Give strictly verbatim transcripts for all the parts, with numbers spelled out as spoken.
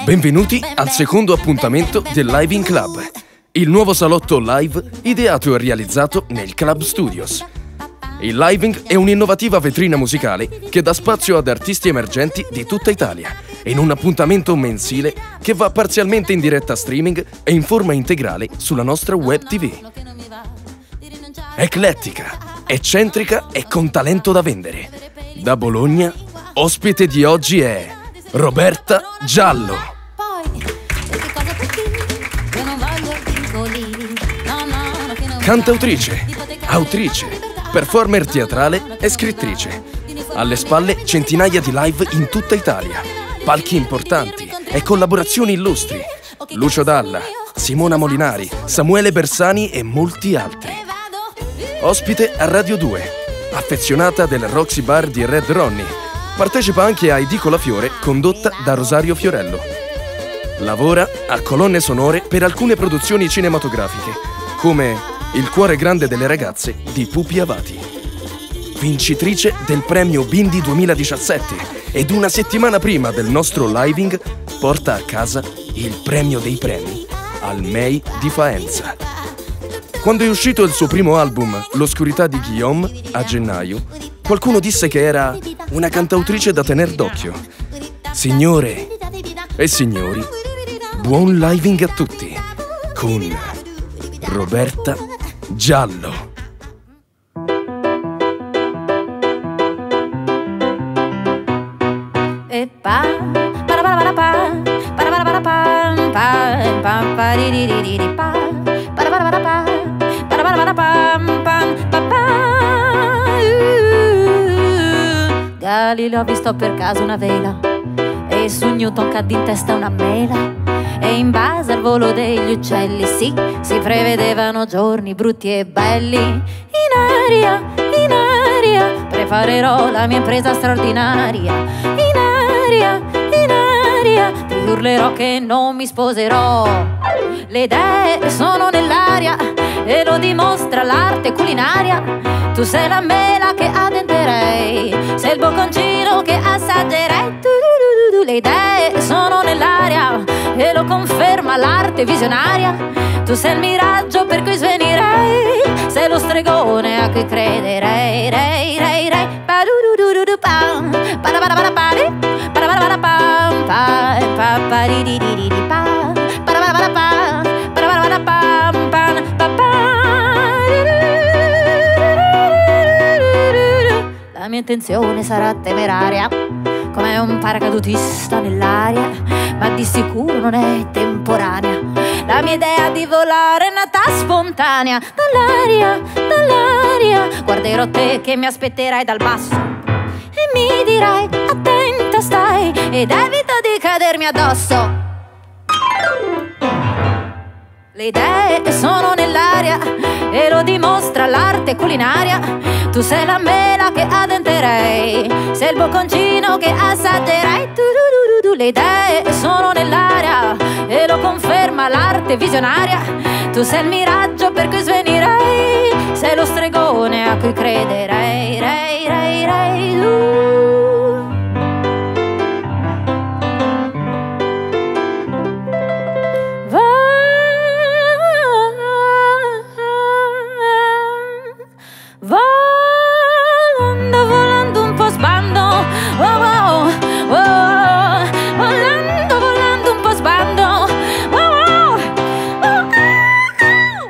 Benvenuti al secondo appuntamento del Live in Club, il nuovo salotto live ideato e realizzato nel Club Studios. Il Living è un'innovativa vetrina musicale che dà spazio ad artisti emergenti di tutta Italia, in un appuntamento mensile che va parzialmente in diretta streaming e in forma integrale sulla nostra web tivù. Eclettica, eccentrica e con talento da vendere. Da Bologna, ospite di oggi è Roberta Giallo. Cantautrice, autrice, performer teatrale e scrittrice. Alle spalle centinaia di live in tutta Italia, palchi importanti e collaborazioni illustri. Lucio Dalla, Simona Molinari, Samuele Bersani e molti altri. Ospite a Radio due, affezionata del Roxy Bar di Red Ronnie. Partecipa anche a Edicola Fiore, condotta da Rosario Fiorello. Lavora a colonne sonore per alcune produzioni cinematografiche, come Il cuore grande delle ragazze di Pupi Avati. Vincitrice del premio Bindi duemiladiciassette ed una settimana prima del nostro living porta a casa il premio dei premi al M E I di Faenza. Quando è uscito il suo primo album, L'oscurità di Guillaume, a gennaio, qualcuno disse che era una cantautrice da tener d'occhio. Signore e signori, buon living a tutti con Roberta Giallo. E pa para para para pa para para para pa pa pa pa di di di di di pa para para para pa para para para pa pa pa pa. Galileo ha visto per caso una vela e su Newton cadde in testa una mela. E in base al volo degli uccelli, sì, si prevedevano giorni brutti e belli. In aria, in aria, preparerò la mia impresa straordinaria. In aria, in aria, ti urlerò che non mi sposerò. Le idee sono nell'aria e lo dimostra l'arte culinaria. Tu sei la mela che addenterei, sei il bocconcino che assaggerei. Le idee sono nell'aria e lo conferma l'arte visionaria. Tu sei il miraggio per cui svenirei, sei lo stregone a cui crederei. Rei, rei, rei, pa du du du du pam, pa da pa da pa da pa di, pa da pa da pa da pam, pa pa pa di di di di di pa, pa da pa da pa da pa, pa da pa da pa da pam, pam, pa pa. La mia intenzione sarà temeraria, come un paracadutista nell'aria, ma di sicuro non è temporanea. La mia idea di volare è nata spontanea, dall'aria, dall'aria. Guarderò te che mi aspetterai dal basso e mi dirai attenta stai ed evita di cadermi addosso. Le idee sono nell'aria e lo dimostra l'arte culinaria. Tu sei la mela che addenterei, sei il bocconcino che assaggerei. Tu, du, du, du, du. Le idee sono nell'aria e lo conferma l'arte visionaria. Tu sei il miraggio per cui svenirei, sei lo stregone a cui crederei. Rei, rei, rei, du. Volando, volando un po' sbando, oh, oh, oh. Volando, volando un po' sbando, oh, oh, oh, oh.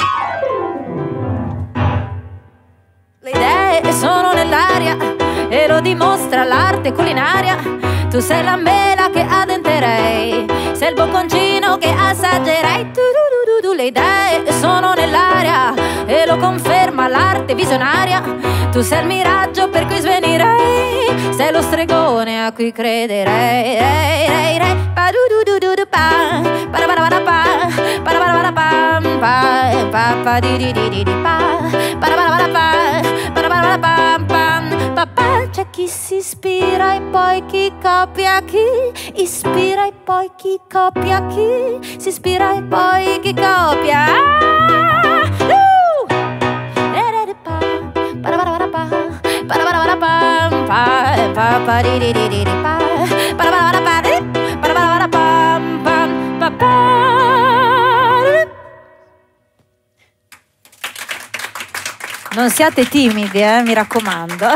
Le idee sono nell'aria e lo dimostra l'arte culinaria. Tu sei la mela che addenterei, sei il bocconcino che assaggerei. Tu, du, du, du, du. Le idee sono nell'aria e lo conferma l'arte visionaria. Tu sei il miraggio per cui svenirei, sei lo stregone a cui crederei. Rei, rei, rei, pa du du du du du pa, pa da pa da pa da pa, pa da pa da pa da pam, pa pa pa di di di di di pa, pa da pa da pa da pa, pa da pa da pa da pam, pam, pa pa. C'è chi si ispira e poi chi copia chi, ispira e poi chi copia chi, si ispira e poi chi copia. Ah, uh! Pa pa pa di di di di pa, pa pa pa pa di, pa pa pa pa. non siate timidi, eh, mi raccomando.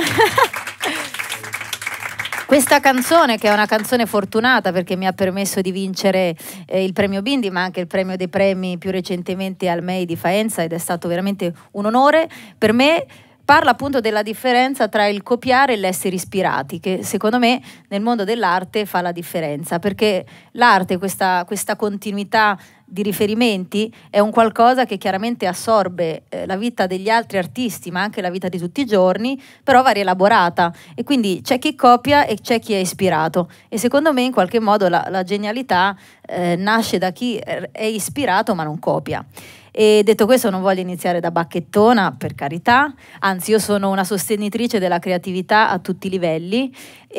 Questa canzone, che è una canzone fortunata perché mi ha permesso di vincere eh, il premio Bindi, ma anche il premio dei premi più recentemente al M E I di Faenza, ed è stato veramente un onore per me, parla appunto della differenza tra il copiare e l'essere ispirati, che secondo me nel mondo dell'arte fa la differenza, perché l'arte, questa, questa continuità di riferimenti, è un qualcosa che chiaramente assorbe eh, la vita degli altri artisti, ma anche la vita di tutti i giorni, però va rielaborata, e quindi c'è chi copia e c'è chi è ispirato, e secondo me in qualche modo la, la genialità eh, nasce da chi è ispirato ma non copia. E detto questo, non voglio iniziare da bacchettona, per carità, anzi io sono una sostenitrice della creatività a tutti i livelli,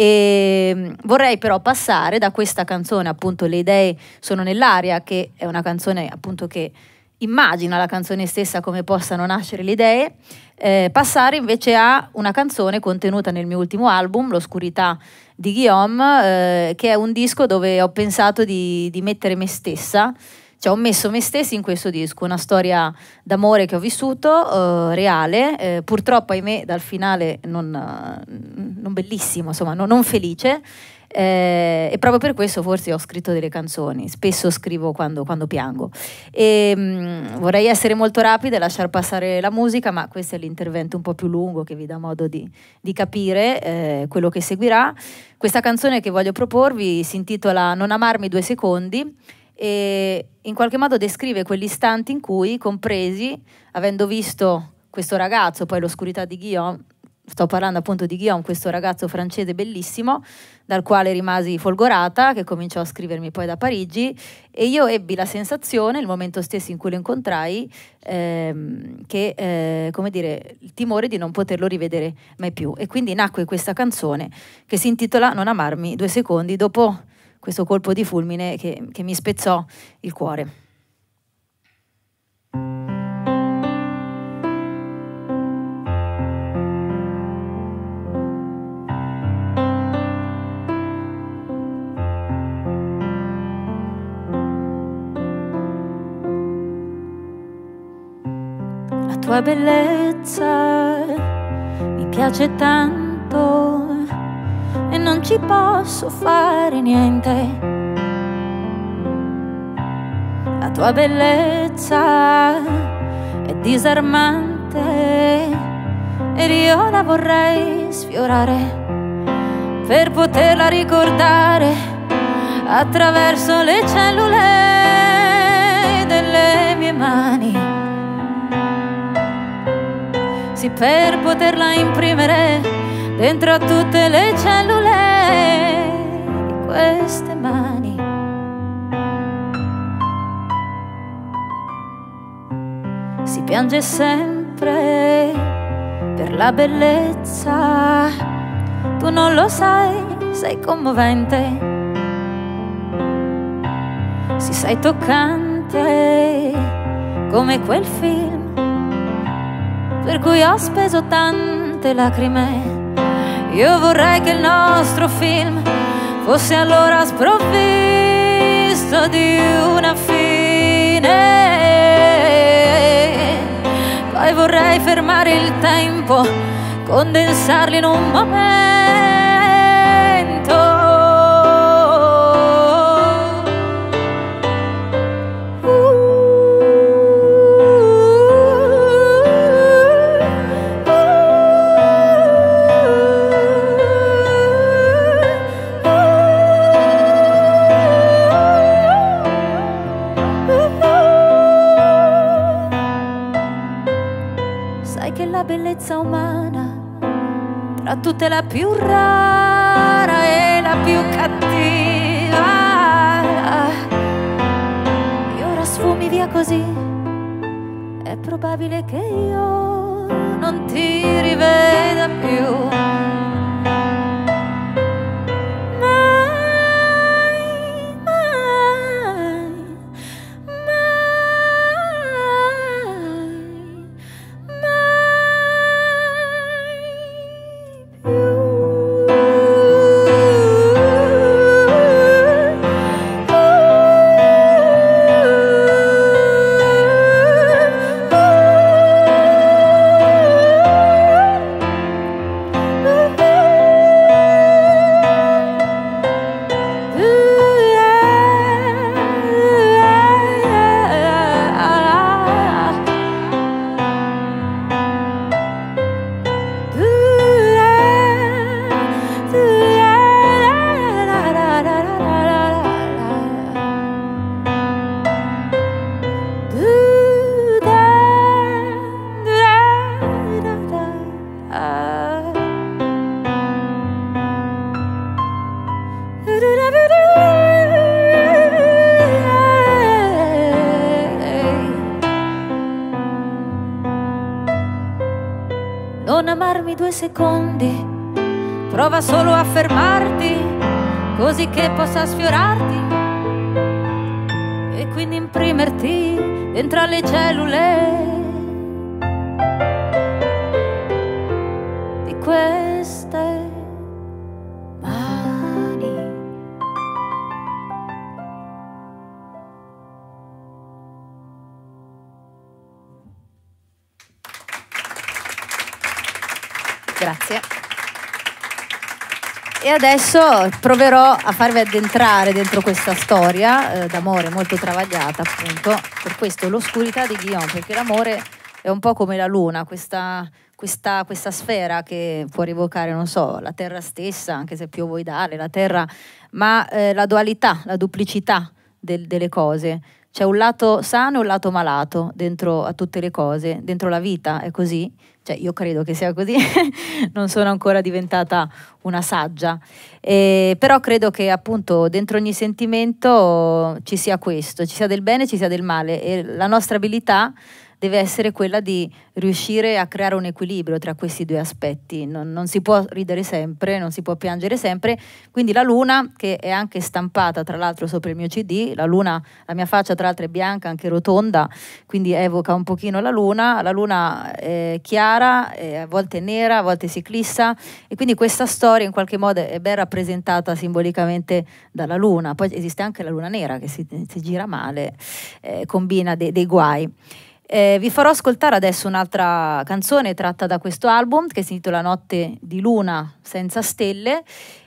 e vorrei però passare da questa canzone, appunto Le idee sono nell'aria, che è una canzone appunto che immagina la canzone stessa come possano nascere le idee, eh, passare invece a una canzone contenuta nel mio ultimo album, L'oscurità di Guillaume, eh, che è un disco dove ho pensato di, di mettere me stessa. Cioè, ho messo me stessi in questo disco, una storia d'amore che ho vissuto, eh, reale, eh, purtroppo ahimè dal finale non, non bellissimo, insomma non, non felice, eh, e proprio per questo forse ho scritto delle canzoni, spesso scrivo quando, quando piango. E, mh, vorrei essere molto rapida e lasciar passare la musica, ma questo è l'intervento un po' più lungo che vi dà modo di, di capire eh, quello che seguirà. Questa canzone che voglio proporvi si intitola Non amarmi due secondi, e in qualche modo descrive quegli istanti in cui, compresi, avendo visto questo ragazzo, poi L'oscurità di Guillaume, sto parlando appunto di Guillaume, questo ragazzo francese bellissimo, dal quale rimasi folgorata, che cominciò a scrivermi poi da Parigi, e io ebbi la sensazione, il momento stesso in cui lo incontrai, ehm, che, eh, come dire, il timore di non poterlo rivedere mai più. E quindi nacque questa canzone che si intitola Non amarmi due secondi, dopo questo colpo di fulmine che, che mi spezzò il cuore. La tua bellezza mi piace tanto e non ci posso fare niente. La tua bellezza è disarmante ed io la vorrei sfiorare per poterla ricordare attraverso le cellule delle mie mani. Sì, per poterla imprimere dentro a tutte le cellule di queste mani. Si piange sempre per la bellezza, tu non lo sai, sei commovente. Si sei toccante come quel film per cui ho speso tante lacrime. Io vorrei che il nostro film fosse allora sprovvisto di una fine. Poi vorrei fermare il tempo, condensarlo in un momento. La bellezza umana tra tutte la più rara e la più cattiva, e ora sfumi via così, è probabile che io non ti riveda più. due secondi, prova solo a fermarti, così che possa sfiorarti e quindi imprimerti dentro alle cellule di queste mani. Grazie. E adesso proverò a farvi addentrare dentro questa storia eh, d'amore molto travagliata, appunto, per questo l'oscurità di Guillaume, perché l'amore è un po' come la luna, questa, questa, questa sfera che può rievocare, non so, la terra stessa, anche se è più ovoidale, la terra, ma eh, la dualità, la duplicità del, delle cose. C'è un lato sano e un lato malato dentro a tutte le cose, dentro la vita è così, cioè io credo che sia così, non sono ancora diventata una saggia, eh, però credo che appunto dentro ogni sentimento ci sia questo, ci sia del bene, ci sia del male, e la nostra abilità deve essere quella di riuscire a creare un equilibrio tra questi due aspetti. Non, non si può ridere sempre, non si può piangere sempre, quindi la luna, che è anche stampata tra l'altro sopra il mio C D, la luna, la mia faccia tra l'altro è bianca, anche rotonda, quindi evoca un pochino la luna, la luna è chiara, è a volte è nera, a volte si eclissa, e quindi questa storia in qualche modo è ben rappresentata simbolicamente dalla luna. Poi esiste anche la luna nera che si, si gira male, eh, combina de, dei guai. Eh, vi farò ascoltare adesso un'altra canzone tratta da questo album che si intitola Notte di luna senza stelle,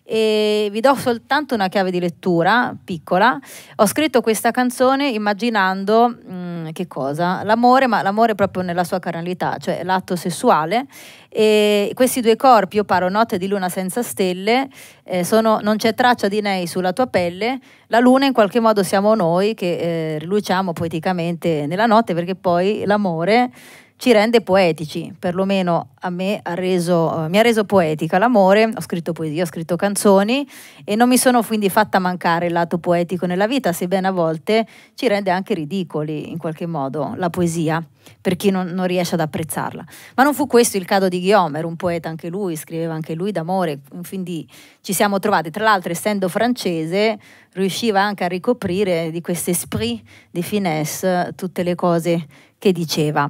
e vi do soltanto una chiave di lettura piccola. Ho scritto questa canzone immaginando mh, che cosa? L'amore, ma l'amore proprio nella sua carnalità, cioè l'atto sessuale, e questi due corpi, io parlo notte di luna senza stelle, eh, sono non c'è traccia di lei sulla tua pelle. La luna in qualche modo siamo noi che eh, riluciamo poeticamente nella notte, perché poi l'amore ci rende poetici, perlomeno a me ha reso, uh, mi ha reso poetica l'amore. Ho scritto poesia, ho scritto canzoni e non mi sono quindi fatta mancare il lato poetico nella vita, sebbene a volte ci rende anche ridicoli in qualche modo la poesia per chi non, non riesce ad apprezzarla. Ma non fu questo il caso di Guillaume, era un poeta anche lui, scriveva anche lui d'amore, quindi ci siamo trovati. Tra l'altro, essendo francese, riusciva anche a ricoprire di questo esprit di finesse tutte le cose che diceva.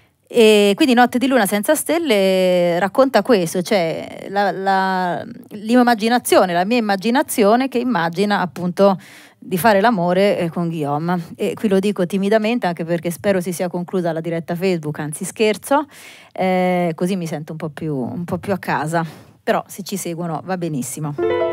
E quindi Notte di luna senza stelle racconta questo, cioè la, la, l'immaginazione, la mia immaginazione che immagina appunto di fare l'amore con Guillaume. E qui lo dico timidamente, anche perché spero si sia conclusa la diretta Facebook, anzi scherzo, eh, così mi sento un po' più, un po' più a casa, però se ci seguono va benissimo.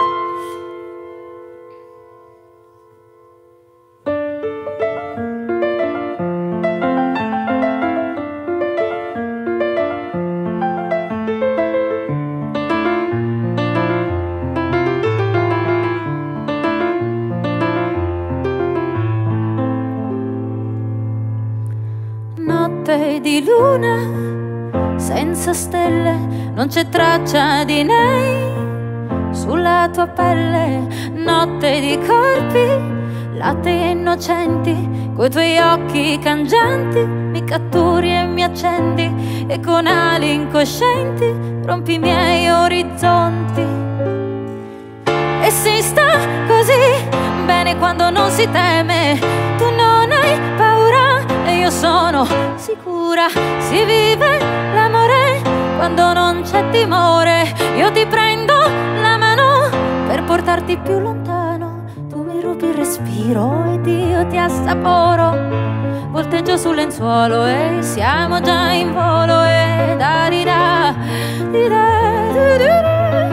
Di luna senza stelle, non c'è traccia di lei sulla tua pelle. Notte di corpi, latte innocenti, coi tuoi occhi cangianti mi catturi e mi accendi, e con ali incoscienti rompi i miei orizzonti. E si sta così bene quando non si teme, tu non hai paura e io sono sicura. Si vive l'amore quando non c'è timore. Io ti prendo la mano per portarti più lontano. Tu mi rubi il respiro ed io ti assaporo. Volteggio sul lenzuolo e siamo già in volo. E da di da di da di da.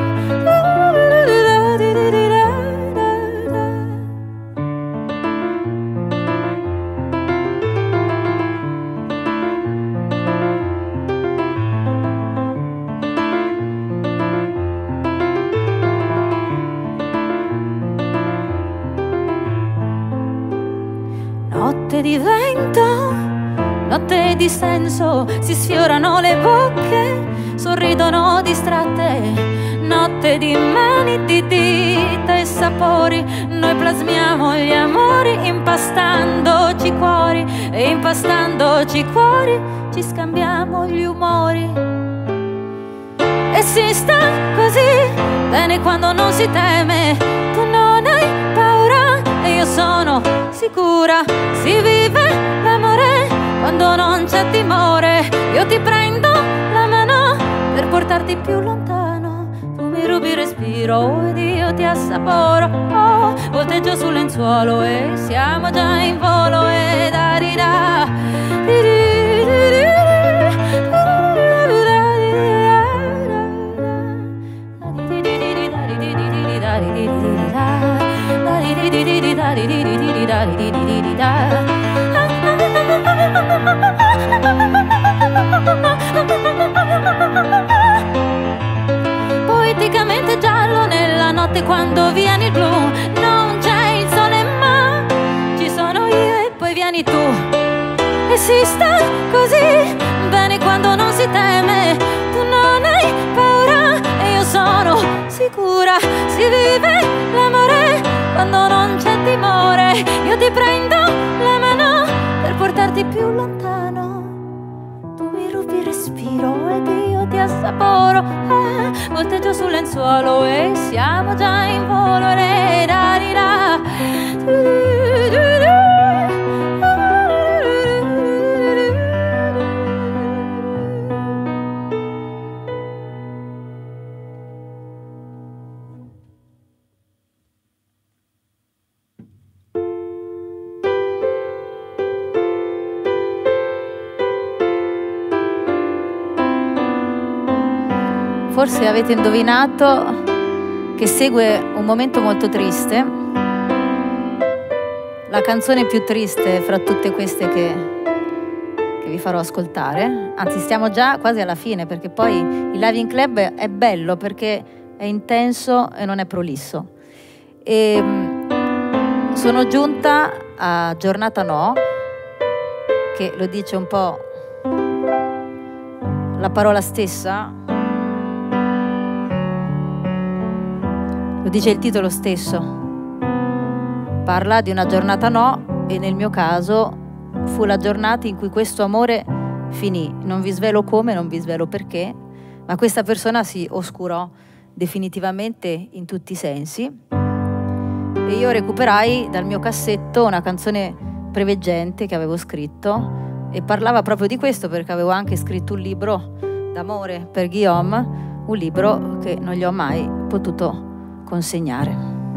Notte di vento, notte di senso, si sfiorano le bocche, sorridono distratte. Notte di mani, di dita e sapori, noi plasmiamo gli amori impastandoci cuori, e impastandoci cuori ci scambiamo gli umori. E e si sta così bene quando non si teme. Tu non hai paura e io sono sicura, si vive l'amore quando non c'è timore. Io ti prendo la mano per portarti più lontano, tu mi rubi il respiro ed io ti assaporo. Oh, volteggio sul lenzuolo e siamo già in volo e da di da di di di di. Poeticamente giallo nella notte quando viene il blu, non c'è il sole ma ci sono io e poi vieni tu, e si sta così bene quando non si teme. Tu non hai paura e io sono sicura, si vive l'amore quando non c'è timore. Io ti prendo la mano per portarti più lontano, tu mi rubi il respiro ed io ti assaporo. Ah, volteggio sul lenzuolo e siamo già in volo. Re, da, di, da. Forse avete indovinato che segue un momento molto triste, la canzone più triste fra tutte queste che, che vi farò ascoltare. Anzi, stiamo già quasi alla fine, perché poi il Live in Club è bello perché è intenso e non è prolisso. E sono giunta a Giornata No, che lo dice un po' la parola stessa. Lo dice il titolo stesso, parla di una giornata no e nel mio caso fu la giornata in cui questo amore finì. Non vi svelo come, non vi svelo perché, ma questa persona si oscurò definitivamente in tutti i sensi e io recuperai dal mio cassetto una canzone preveggente che avevo scritto e parlava proprio di questo, perché avevo anche scritto un libro d'amore per Guillaume, un libro che non gli ho mai potuto consegnare.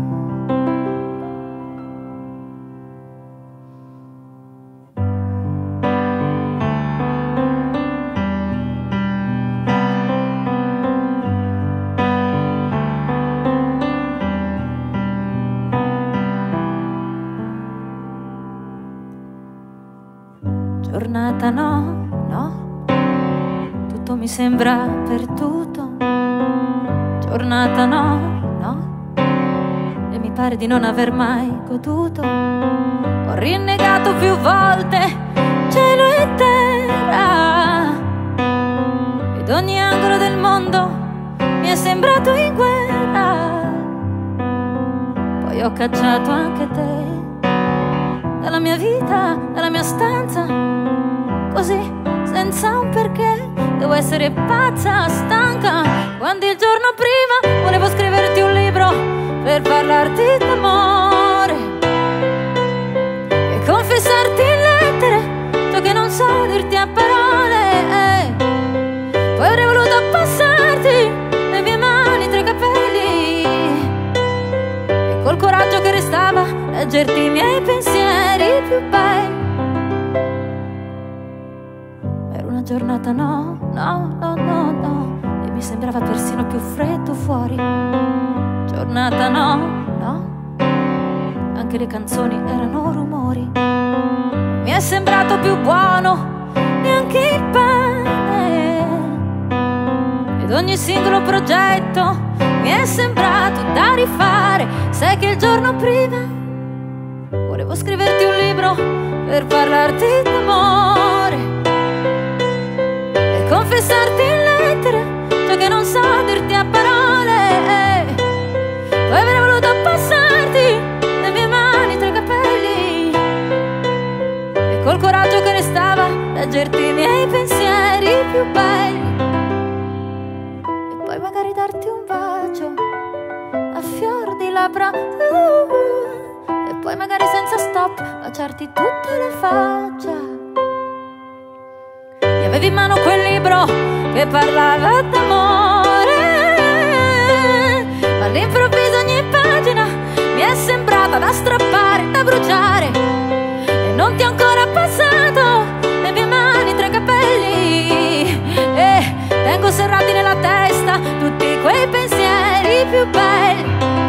Giornata no, no, tutto mi sembra perduto. Giornata no, e mi pare di non aver mai goduto. Ho rinnegato più volte cielo e terra ed ogni angolo del mondo mi è sembrato in guerra. Poi ho cacciato anche te dalla mia vita, dalla mia stanza, così senza un perché. Devo essere pazza, stanca, quando il giorno prima volevo scriverti un libro per parlarti d'amore e confessarti in lettere ciò che non so dirti a parole. Poi avrei voluto passarti le mie mani tra i capelli e col coraggio che restava leggerti i miei pensieri più belli. Era una giornata no, no, no, no, no, e mi sembrava persino più freddo fuori. Giornata no, no, anche le canzoni erano rumori. Mi è sembrato più buono neanche il pane ed ogni singolo progetto mi è sembrato da rifare. Sai che il giorno prima volevo scriverti un libro per parlarti d'amore e confessarti in lettere ciò che non so dirti a parole. Poi avrei voluto passarti le mie mani tra i capelli e col coraggio che restava leggerti i miei pensieri più belli. E poi labbra, uh, e poi magari senza stop baciarti tutte le facce. E avevi in mano quel libro che parlava d'amore, ma all'improvviso ogni pagina mi è sembrata da strappare, da bruciare, e non ti ho ancora passato le mie mani tra i capelli, e tengo serrati nella testa tutti quei pensieri più belli.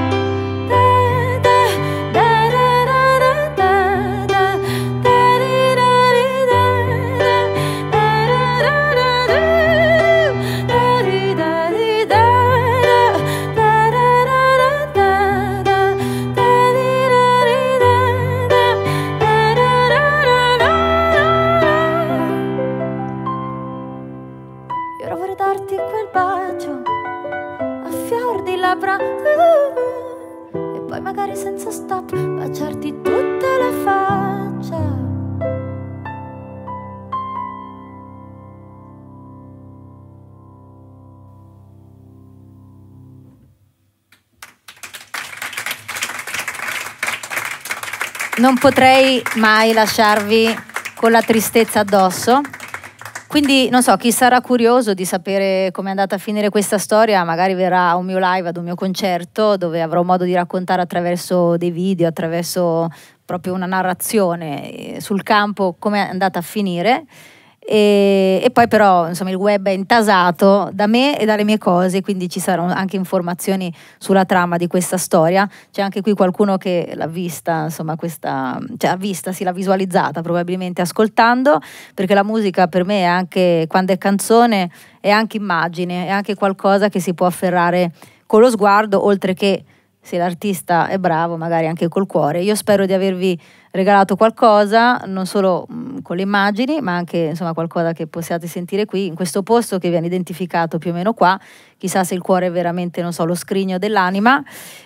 E poi magari senza stop baciarti tutte le facce. Non potrei mai lasciarvi con la tristezza addosso. Quindi, non so, chi sarà curioso di sapere come è andata a finire questa storia, magari verrà a un mio live, ad un mio concerto, dove avrò modo di raccontare attraverso dei video, attraverso proprio una narrazione sul campo come è andata a finire. E, e poi però, insomma, il web è intasato da me e dalle mie cose, quindi ci saranno anche informazioni sulla trama di questa storia. C'è anche qui qualcuno che l'ha vista, insomma, questa, cioè ha vista, sì, l'ha visualizzata probabilmente ascoltando, perché la musica per me è anche, quando è canzone, è anche immagine, è anche qualcosa che si può afferrare con lo sguardo, oltre che, se l'artista è bravo, magari anche col cuore. Io spero di avervi regalato qualcosa, non solo mh, con le immagini, ma anche, insomma, qualcosa che possiate sentire qui, in questo posto che viene identificato più o meno qua. Chissà se il cuore è veramente, non so, lo scrigno dell'anima.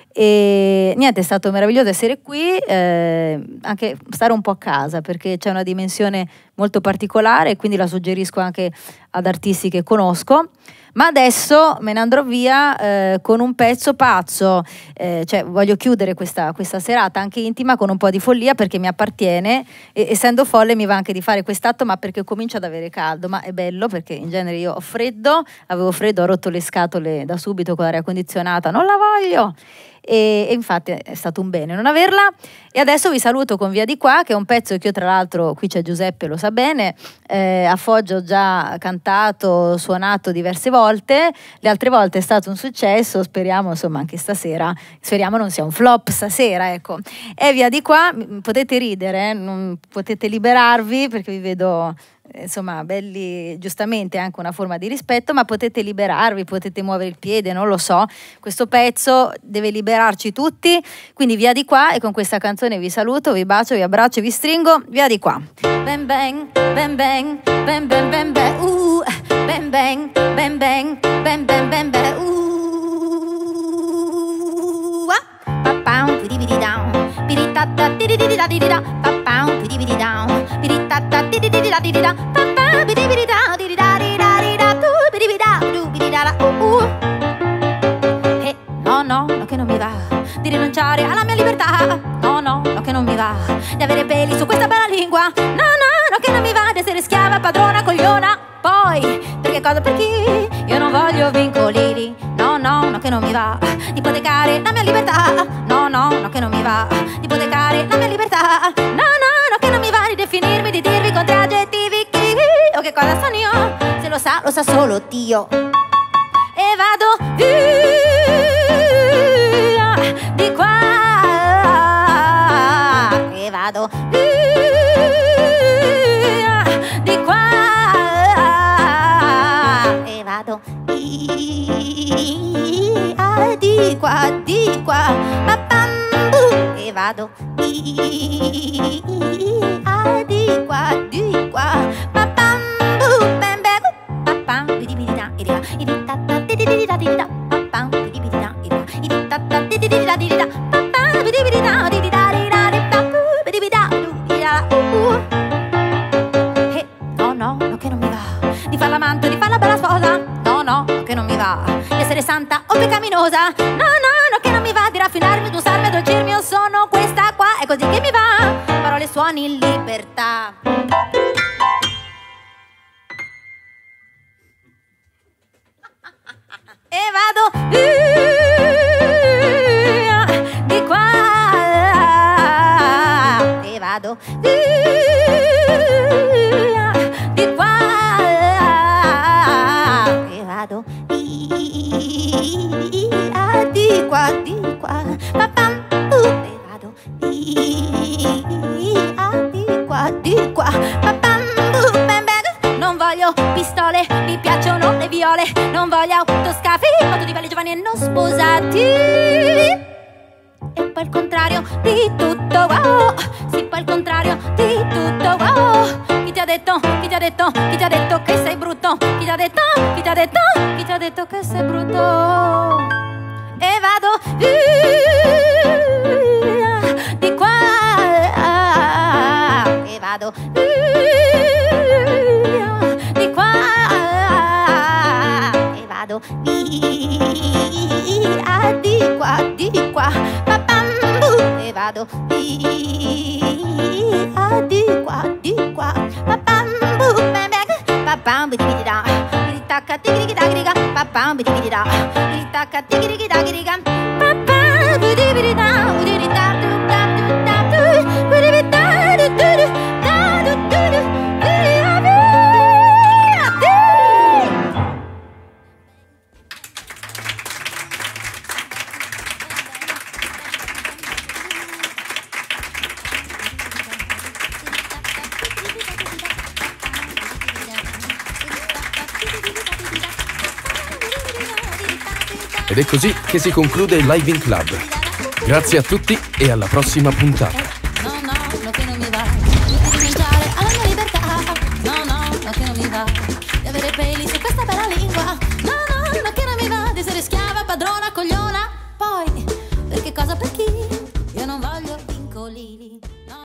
E niente, è stato meraviglioso essere qui, eh, anche stare un po' a casa, perché c'è una dimensione molto particolare, quindi la suggerisco anche ad artisti che conosco. Ma adesso me ne andrò via eh, con un pezzo pazzo, eh, cioè voglio chiudere questa, questa serata anche intima con un po' di follia, perché mi appartiene, e essendo folle mi va anche di fare quest'atto, ma perché comincio ad avere caldo. Ma è bello, perché in genere io ho freddo, avevo freddo, ho rotto le scatole da subito con l'aria condizionata, non la voglio! E, e infatti è stato un bene non averla. E adesso vi saluto con Via di Qua, che è un pezzo che io, tra l'altro, qui c'è Giuseppe, lo sa bene, eh, a Foggia ho già cantato, suonato diverse volte, le altre volte è stato un successo, speriamo, insomma, anche stasera, speriamo non sia un flop stasera, ecco. E Via di Qua, potete ridere, eh? Non potete liberarvi, perché vi vedo, insomma, belli, giustamente anche una forma di rispetto, ma potete liberarvi, potete muovere il piede, non lo so. Questo pezzo deve liberarci tutti, quindi Via di Qua, e con questa canzone vi saluto, vi bacio, vi abbraccio, vi stringo. Via di Qua. Bang bang, bang bang, bang bang bang bang, uh, bang bang, bang bang, bang bang bang bang, uh, pa pam, pidi pidi down, pidi ta ta pidi pidi da di da, pa pam, pidi pidi down, pidi ta ta pidi pidi da di da, pa pam, pidi pidi da di da di da di da, tu pidi pidi da, tu pidi da da, uh uh. Eh, no no, no che non mi va di rinunciare alla mia libertà, no no, no che non mi va di avere peli su questa bella lingua, no no, no che non mi va di essere schiava, padrona, cogliona. Poi, perché cosa, per chi? Io non voglio vincoli, no no, no che non mi va di ipotecare la mia libertà, no no, no che non mi va di ipotecare la mia libertà, no no, no che non mi va di definirmi, di dirvi con tre aggettivi chi o che cosa sono io, se lo sa, lo sa solo Dio. E vado via di qua, e vado via di qua, e vado via di qua, di qua, pa pam, e vado via di qua, di qua, pa pam, bam bam, pa pam, bidi bidi da, idi da, idi ta ta, di di di da, di da, pa pam, bidi bidi da, idi da, idi ta ta, di di di da, di da, pa pam, bidi bidi da, di di da, di da, di da, bidi bidi da, di da, uh. Eh, no no, no che non mi va di far l'amante, di far la bella sposa, no no, no che non mi va di essere santa o peccaminosa, no no, no che non mi va di raffinarmi, di usarmi, ad dolcirmi, io sono questa qua, è così che mi va. Parole, suoni in libertà. E vado via di qua, e vado via di qua, e vado via di qua, di qua, papam, uh, e vado via di qua, di qua, papam, uh, bam, bam. Non voglio pistole, mi piacciono le viole. Non voglio autoscafi, ma tutti belli, giovani e non sposati. E poi il contrario di tutto, wow. Sì, poi il contrario di tutto, wow. Chi ti ha detto, chi ti ha detto, chi ti ha detto che sei brutto? Chi ti ha detto, chi ti ha detto, chi ti ha detto che sei brutto? E vado via di qua, e vado via di qua, e vado via di qua, di qua, papam, e vado via di qua, di qua, papam, papam, bidibidida, biditacca, tigirigidagiriga, papam, bidibidida, biditacca, tigirigidagiriga, papam, bidibidida, bididida, Ed è così che si conclude il Live in Club. Grazie a tutti e alla prossima puntata. No, no, no che non mi va di rinunciare alla mia libertà. No, no, no che non mi va di avere peli su questa bella lingua. No, no, no che non mi va di essere schiava, padrona, cogliona. Poi